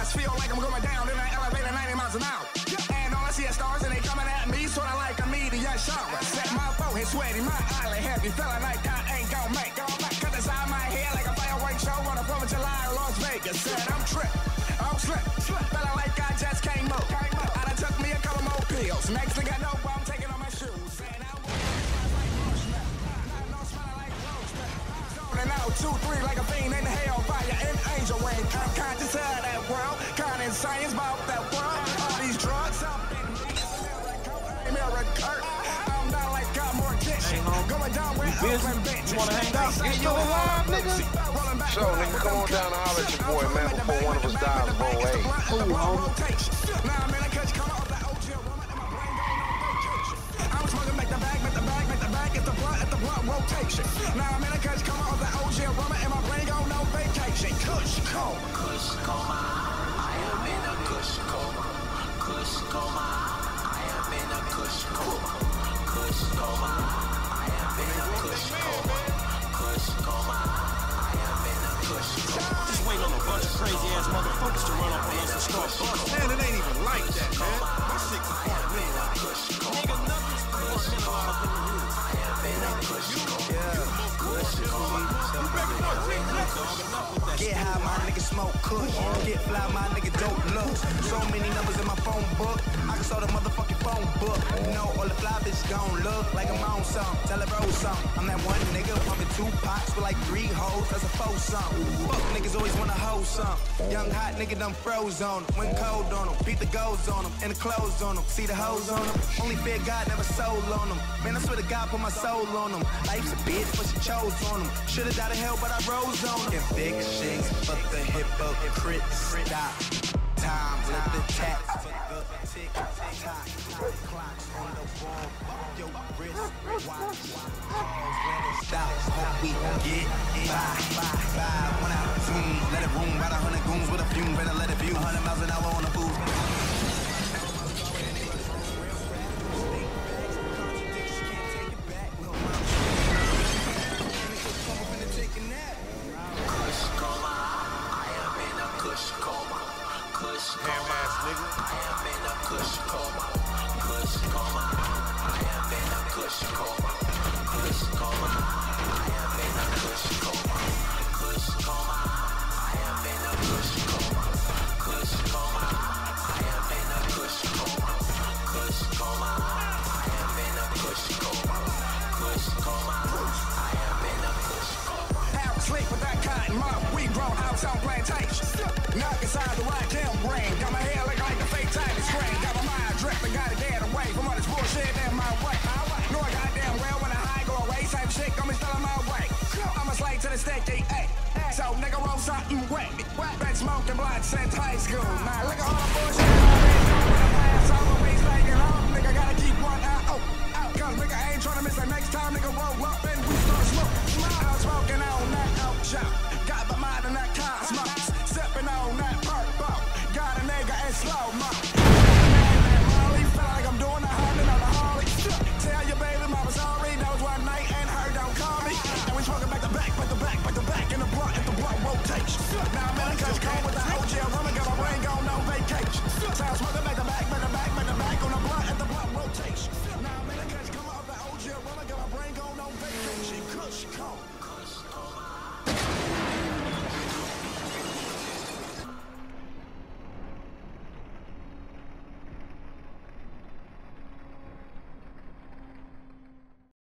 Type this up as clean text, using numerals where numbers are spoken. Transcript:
just feel like I'm going down in an elevator 90 miles an hour. And all I see is stars and they coming at me, sorta like a meteor shower. Set my forehead sweaty, my eyelid heavy, feeling like I ain't gon' make. Cut the side of my head like a fireworks show on the 4th of July in Las Vegas. Said I'm trippin', I'm slippin', feeling like I just can't move. I done took me a couple more pills. Next thing I know, I'm taking off my shoes. And I'm and out 2, 3 like a fiend in the hellfire and angel wing. I'm conscious of that world, kind of science about that world. All these drugs, I'm not like God more attention. Going down where Oakland bitch. You wanna hang out? You still alive, nigga? So, nigga, come on down and holler at your boy, man, before one of us dies, bro. Hey. Cool, homie. Now I'm in a catch, come out the OG, woman, and my brain going on vacation. I'm smoking, make the bag, make the bag, make the bag, it's the blunt rotation. Now I'm in a catch, come out the OG, woman, and my brain going on vacation. Kush coma, Kush coma, I am in a Kush coma, Kush coma, I am in a Kush coma, Kush coma, I am in a Kush coma, Kush coma, I am in a Kush coma. Just waiting on a bunch of crazy ass motherfuckers to run up on us and start busting. Man, it ain't even like that, man. My shit compartmentalized. Nigga, nothing's compartmentalized in the hood. Get high, my nigga smoke kush. Get fly, my nigga dope looks. So many numbers in my phone book. I can saw the motherfucking phone book. You know, all the fly bitches gon' look like I'm on some. Tell a bro something. I'm that one nigga pumping 2 pots with like 3 hoes. That's a faux something. Fuck niggas always wanna hoe something. Young hot nigga done froze on them. Went cold on them. Beat the goals on them. And the clothes on them. See the hoes on them. Only fear God, never soul on them. Man, I swear to God, put my soul on them. Life's a bitch, but she chose on them. Should've died in hell, but I rose on them. And big shit, but the hypocrite stop. Time with the tax. Tick-tock. Clocks on the wall. Your wrist. Watch. When it stops, hope we get by. When I zoom, let it room. About 100 goons with a fume. Better let it view. 100 miles an hour on the booze. Knock inside the right damn brain. Got my hair looking like the fake Tiger screen. Got my mind dripping, got it dead away from all this bullshit in my way. Know I goddamn well when the high go away. Same shit got me still on my way. I'm a slave to the sticky, ayy. So nigga roll something wet. Been smoking blood since high school. Now look at all the bullshit I'm always like it on. Nigga gotta keep one eye out. Cause nigga ain't tryna miss the next time nigga roll up and we start smoking. I'm smoking on that out shop. Got my mind in that cosmos. Sipping on that purple. Got a nigga in slow-mo. Molly, feel like I'm doing 100 on the Harley. Tell your baby mama sorry. That was one night and her don't call me. And we smoking back to back, back to back, back to back. In the blunt, at the blunt rotation. Now I'm in a coach cold with the OG. Woman got my brain going on vacation. So I'm smoking back to back, back to back, back to back. On the blunt, at the blunt rotation. Now I'm in a coach come off the OG. Woman got my brain going on vacation. Kush, cold.